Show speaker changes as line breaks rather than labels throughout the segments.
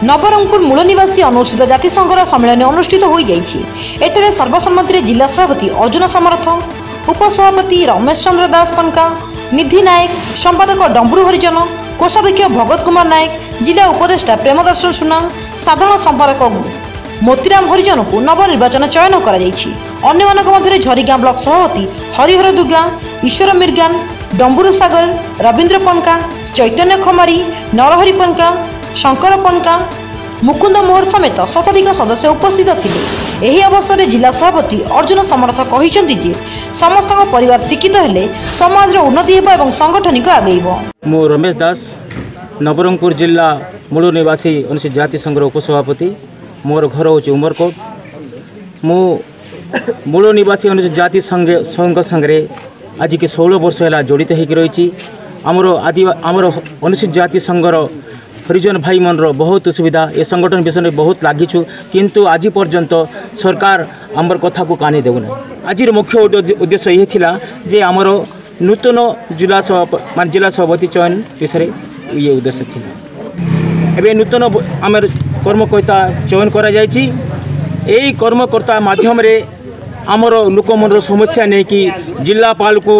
नवरंगपुर मूल निवासी अनुसूचित जाति संघर सम्मेलन अनुष्ठित हो जाइए। सर्वसम्मति जिला सभापति अर्जुन समर्थ, उपसभापति रमेश चंद्र दास पनका, निधि नायक, संपादक डम्बरू हरिजन, कोषाध्यक्ष भगत कुमार नायक, जिला उपदेष्टा प्रेमदर्शन सुना, साधारण संपादक मोतीराम हरिजन को नवनिर्वाचन चयन कर अन्य झरीगाँ ब्लॉक सभापति हरिहर दुर्गा, ईश्वर मिर्गान, डम्बरू सागर, रवींद्र पनका, चैतन्य खमारी, नरहरि पनका, शंकर पनका, मुकुंद मोहर समेत शताधिक सदस्य उपस्थित थिले। एही अवसर में जिला सभापति अर्जुन समर्थ कहते जे समस्त परिवार शिक्षित हेले समाज उन्नति हेबो एवं संगठनिक आगेइबो।
मो रमेश दास नवरंगपुर जिला मूल निवासी अनुसूचित जाति संघ उपसभापति। मोर घर हूँ उमरकोट। मु मूल निवासी अनुसूचित जाति संघ संगे आज के 16 वर्ष है जड़ित होकर रही। आमर अनुसूचित जाति संघर हरिजन भाई मन बहुत सुविधा ए संगठन विषय में बहुत लगिछु, किंतु आज पर्यंत सरकार आमर कथा को कानी देउना। आज मुख्य उद्देश्य ये थिला जे आमर नूतन जिला सभापति चयन विषय ये उद्देश्य थिला। एबे नूतन आमर कर्मकर्ता चयन करा जायछि। एई कर्मकर्ता माध्यम रे आमर लोक मन समस्या नहीं कि जिलापाल को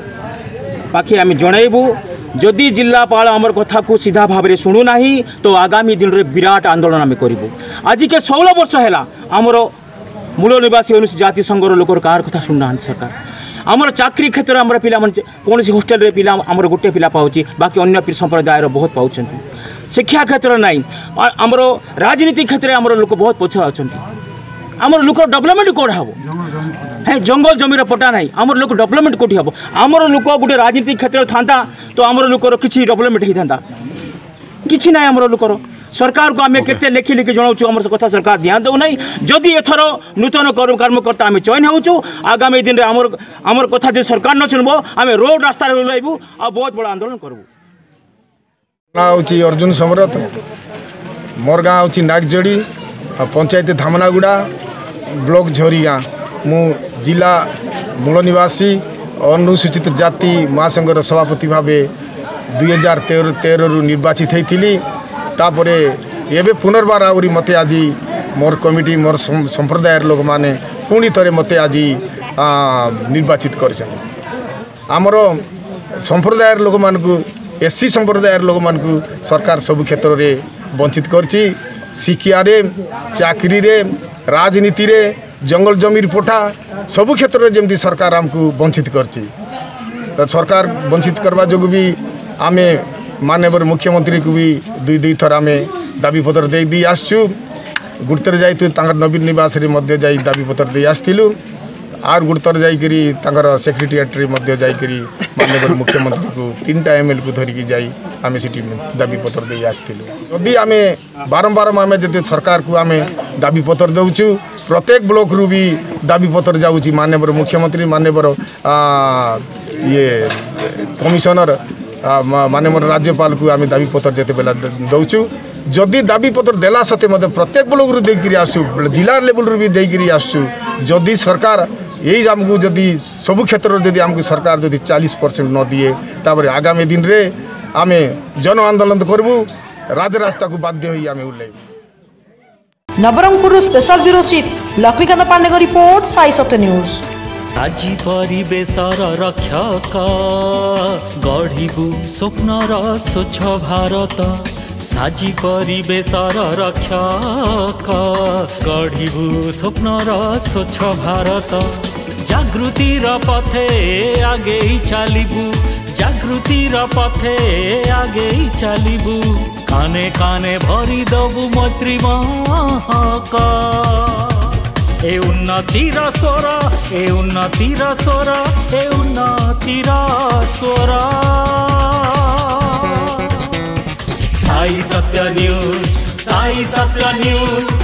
पाखे आम जनइबू। जदि जिलापाल आमर कथा को सीधा भाव में शुणु ना तो आगामी दिन में विराट आंदोलन आम करूँ। आज के 16 वर्ष है आमर मूल निवासी अनुसूचित जाति संघर लोकर कार कथा शुणुना सरकार। आमर चाकरी क्षेत्र में आमर पिला कौन होस्टेल रे पिला आमर गोटे पिला पाउची, बाकी अन्य संप्रदायर बहुत पाउछन। शिक्षा क्षेत्र नहीं, आमर राजनीति क्षेत्र में आमर लोक बहुत पछुआ अच्छा। आमर लोक डेवलपमेंट कौन हम है जंगल जमीर पटा नहीं। आमर लोक डेवलपमेंट कौटी हम। आमर लोक गोटे राजनीतिक क्षेत्र था तो आमर लोकर किसी डेवलपमेंट होता किसी ना। आमर लोकर सरकार को आम के लिखि लिखि जनाऊँ आम कथा सरकार ध्यान दौ ना। जदि एथर नूतन कर्मकर्ता आम चयन हो आगामी दिन में आमर कथा जो सरकार न शुणब आम रोड रास्ता ओह्लैबू आ बहुत बड़ा आंदोलन करूँ।
अर्जुन समर्थ, मोर गाँ हूँ नागजड़ी, पंचायत धामनागुड़ा, ब्लॉक झरीगाँ। मु जिला मूल निवासी अनुसूचित जाति महासंघर सभापति भाव 2013 निर्वाचित होती। तापर एवं पुनर्बार आहरी मत आज मोर कमिटी मोर संप्रदायर लोक मैंने पुणी थे मत आज निर्वाचित कर आमर संप्रदायर लोक मान एससी संप्रदायर लोक मान सरकार सबु क्षेत्र में वंचित करछि। शिक्षा रे, चाकरी रे, राजनीति रे, जंगल जमीर पठा सबु क्षेत्र में जमती सरकार आमको वंचित करछि। तो सरकार वंचित करवा जो भी आमे माननीय मुख्यमंत्री को भी दुई थर आम दाबी पत्र दे दी आसचु। गुड़तर जाइए नवीन निवास रे जाई दाबी पत्र दे आसलु। आर गुड़तर जाइकरी सेक्रेटेरिएट रे जाइकरी माननीय मुख्यमंत्री को 3टा ML को धरिकी जाई आमे सिटी दाबी पत्र दे आसलु। यदि आमे बारंबार आम जब सरकार को आम दाबी पत्र दौचु, प्रत्येक ब्लॉक रू भी दाबी पत्र जाऊँगी माननीय मुख्यमंत्री माननीय ये कमिशनर माननीय राज्यपाल को आम दाबी पत्र जिते बेला दौचु। जदि दाबी पत्र देला सत्ते प्रत्येक ब्लॉक रू देकरी आसु, जिला लेवल रू भी देकरी आसु। जदि सरकार यही आमको जदि सबु क्षेत्र जदि आमको सरकार जदि 40% न दिए तापर आगामी दिन रे आमे जन आंदोलन करबू। राजरास्ता को बाध्य होई आमे उल्लेख।
Nabarangpur special bureau chief Laxmikant Pandey का रिपोर्ट, साई सत्य न्यूज।
আজি परिवेशर रक्षक गढ़िबु स्वप्नर स्वच्छ भारत। साजी परिवेशर रक्षक गढ़िबु स्वप्नर स्वच्छ भारत। जागृतिर पथे आगे चलिबु, जागृतिर पथे आगे चलिबु। काने काने भरी दबु मैत्री महक। ए उन्नतिर स्वर, ए उन्नतिर स्वर, ए उन्नतिर स्वर। साई सत्य न्यूज, साई सत्य न्यूज।